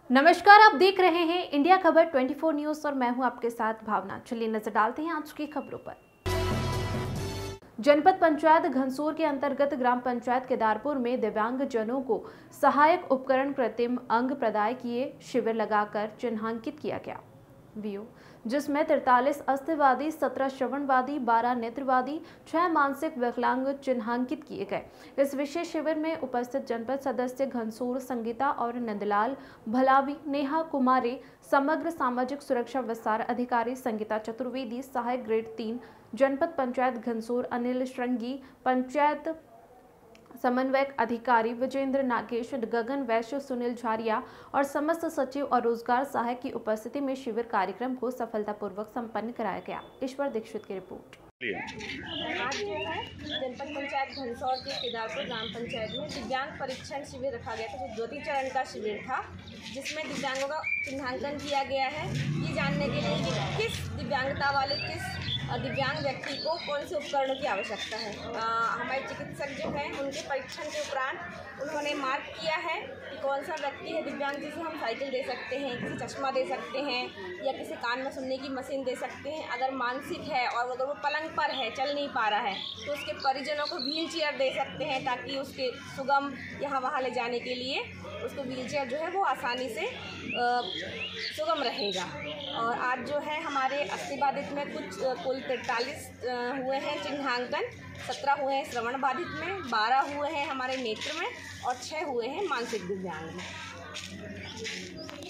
नमस्कार, आप देख रहे हैं इंडिया खबर 24 न्यूज और मैं हूं आपके साथ भावना। चलिए नजर डालते हैं आज की खबरों पर। जनपद पंचायत घनसूर के अंतर्गत ग्राम पंचायत केदारपुर में दिव्यांग जनों को सहायक उपकरण कृत्रिम अंग प्रदाय किए शिविर लगाकर चिन्हांकित किया गया। जिसमें 43 अस्थिवादी, 17 श्रवणवादी, 12 नेत्रवादी, 6 मानसिक विकलांग चिन्हांकित किए गए। इस विशेष शिविर में उपस्थित जनपद सदस्य घनसूर संगीता और नंदलाल भलावी, नेहा कुमारी, समग्र सामाजिक सुरक्षा विस्तार अधिकारी संगीता चतुर्वेदी, सहायक ग्रेड 3 जनपद पंचायत घनसूर अनिल श्रृंगी, पंचायत समन्वयक अधिकारी विजेंद्र नागेश, गगन वैश्य, सुनील झारिया और समस्त सचिव और रोजगार सहायक की उपस्थिति में शिविर कार्यक्रम को सफलतापूर्वक संपन्न कराया गया। ईश्वर दीक्षित की रिपोर्ट। आज जो है जनपद पंचायत घनसौर के केदारपुर ग्राम पंचायत में दिव्यांग परीक्षण शिविर रखा गया था, जो द्वितीय चरण का शिविर था, जिसमें दिव्यांगों का चिन्हांकन किया गया है ये जानने के लिए कि किस दिव्यांगता वाले दिव्यांग व्यक्ति को कौन से उपकरणों की आवश्यकता है। हमारे चिकित्सक जो हैं उनके परीक्षण के उपरांत उन्होंने मार्क किया है कि कौन सा व्यक्ति है दिव्यांग जिसे हम साइकिल दे सकते हैं, किसी चश्मा दे सकते हैं या किसी कान में सुनने की मशीन दे सकते हैं। अगर मानसिक है और अगर वो पलंग पर है, चल नहीं पा रहा है, तो उसके परिजनों को व्हील चेयर दे सकते हैं ताकि उसके सुगम यहाँ वहाँ ले जाने के लिए उसको व्हील चेयर जो है वो आसानी से सुगम रहेगा। और आज जो है हमारे अस्थिबाधित में कुल 43 हुए हैं चिन्हांकन, 17 हुए हैं श्रवण बाधित में, 12 हुए हैं हमारे नेत्र में और 6 हुए हैं मानसिक दिव्यांग में।